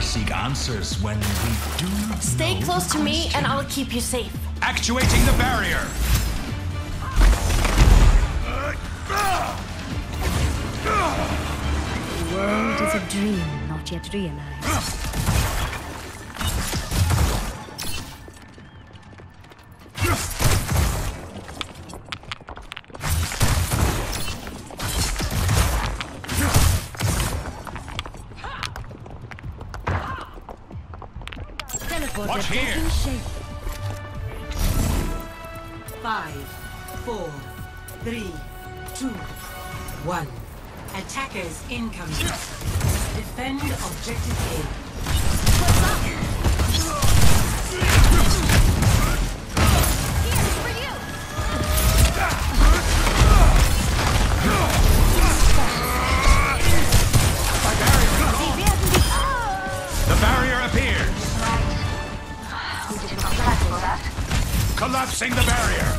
seek answers when we do not Stay know close the to me and question. I'll keep you safe. Actuating the barrier! The world is a dream not yet realized. Watch here! Taking shape. 5, 4, 3, 2, 1. Attackers incoming. Defend objective A. The barrier appears! Collapsing the barrier!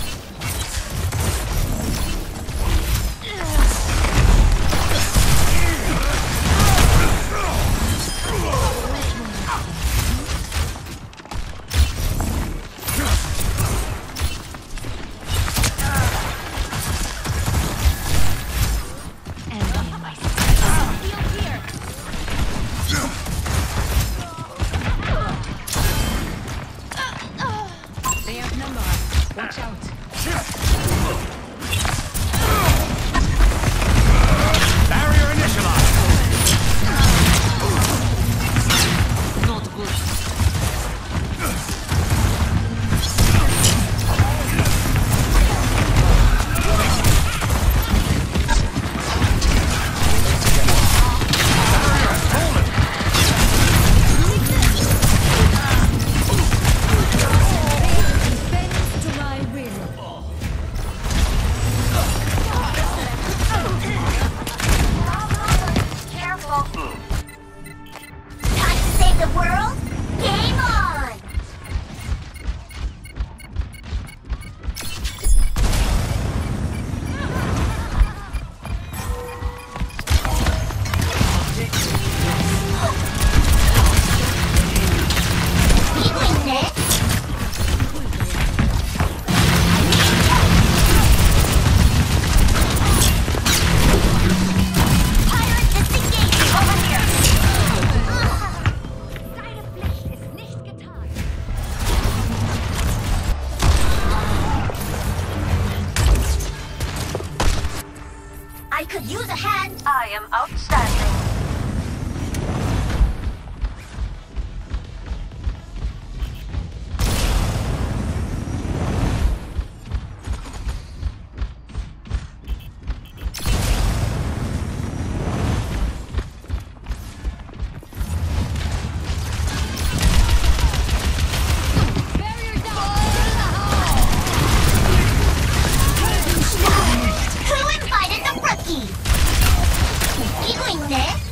They outnumber us. Watch out. Barrier initialized! Not good. Bend to my will. Careful. Time to save the world? Game on! Eagling next. Pirate disengaging over here. Deine Pflicht ist nicht getan. I could use a hand. I am outstanding. Who invited the rookie? Eagling next.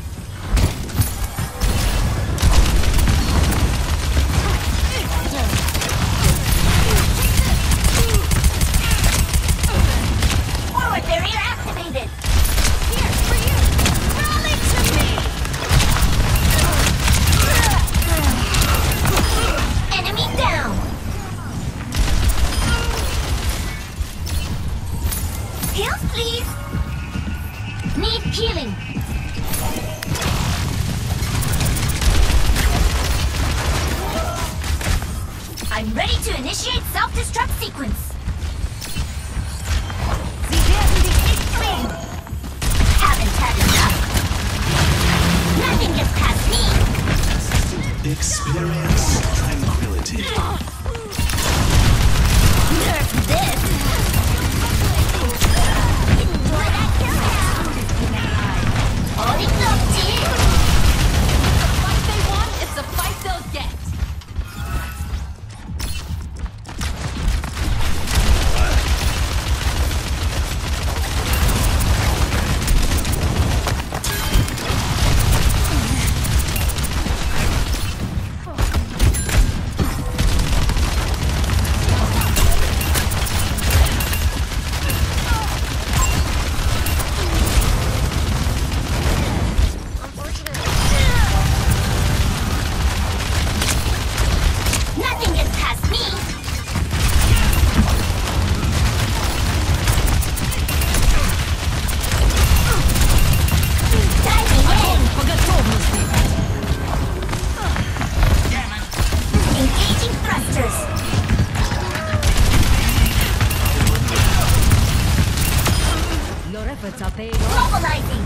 Forward barrier activated. Here, for you. Rally to me. Enemy down. Heals, please. Need healing. I'm ready to initiate self-destruct sequence. Sie werden dich nicht sehen. Haven't had enough. Nothing gets past me. Experience tranquility. Nerf this. Enjoy that kill now. All it's up to you. The fight they want is the fight they'll get. efforts are paid off. Globalizing!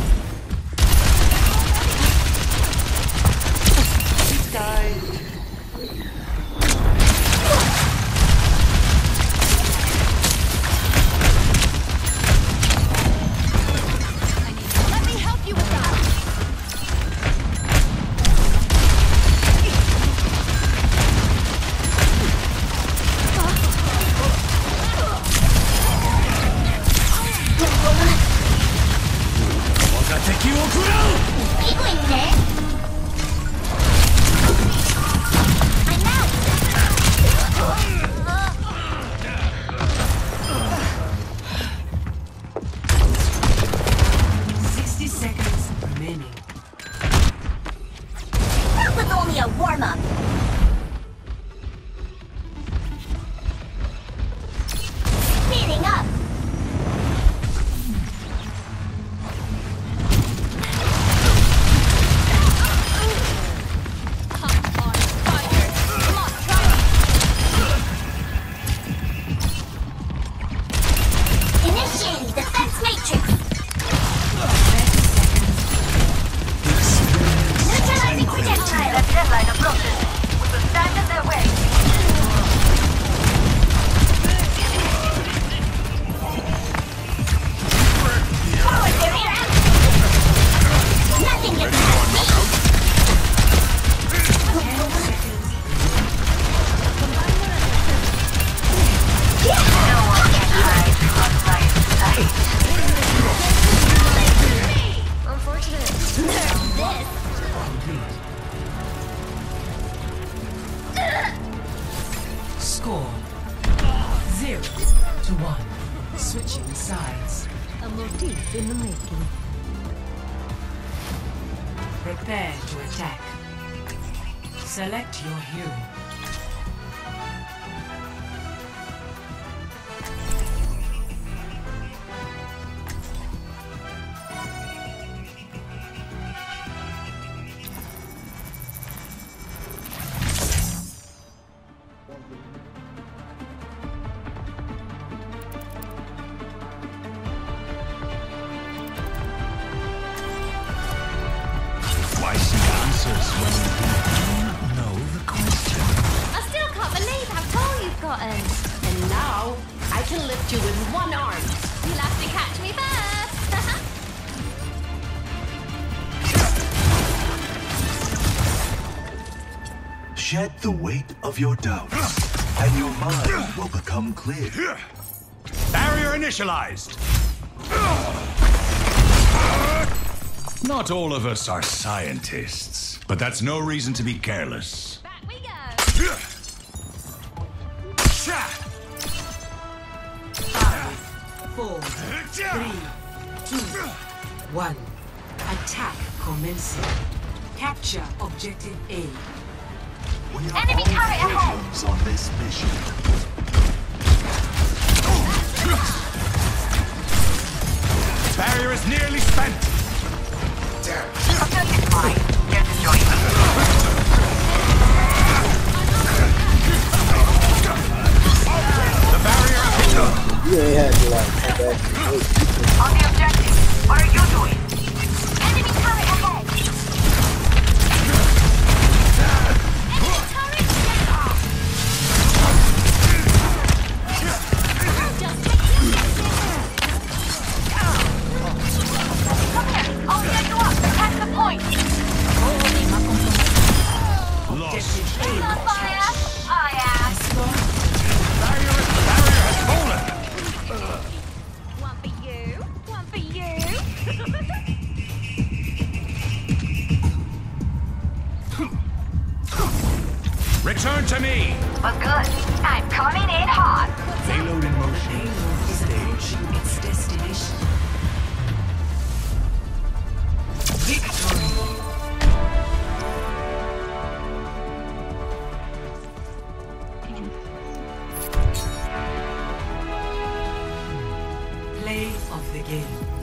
Let me help you with that. I'm out! 60 seconds remaining. That was only a warm-up. Speeding up! Hot on fire. Come on, try it. Initiating defense matrix! Neutralizing projectile! The deadline approaches. We will stand in their way. Forward barrier activated! Nothing gets past me! 10 seconds. No one can hide from my sight. Unfortunate. This! Score 0-1. Switching sides. A motif in the making. Prepare to attack. Select your hero. Why seek answers when you don't know the question? I still can't believe how tall you've gotten. And now I can lift you with one arm. You'll have to catch me first. Shed the weight of your doubts, and your mind will become clear. Barrier initialized. Not all of us are scientists, but that's no reason to be careless. Back we go. 4, 3, 2, 1. Attack commencing. Capture objective A. We are Enemy all turret ahead. heroes on this mission. Barrier is nearly spent. Objective mine. Get to join The barrier is up. You ain't had to like come back and wait. On the objective. What are you doing? Enemy turret ahead. Enemy turret down. Just take you. Come here. I'll get you up. Attack the point. Lost. Who's on fire? I am. Barrier has fallen. One for you. One for you. Return to me. But good. I'm coming in hot. Payload in motion. Payload is approaching its destination. Victory. Play of the game.